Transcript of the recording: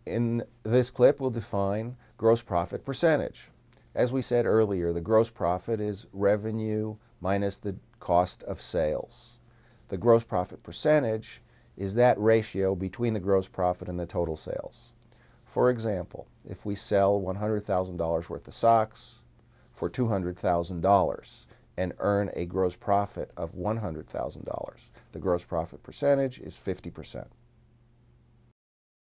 In this clip, we'll define gross profit percentage. As we said earlier, the gross profit is revenue minus the cost of sales. The gross profit percentage is that ratio between the gross profit and the total sales. For example, if we sell $100,000 worth of socks for $200,000 and earn a gross profit of $100,000, the gross profit percentage is 50%.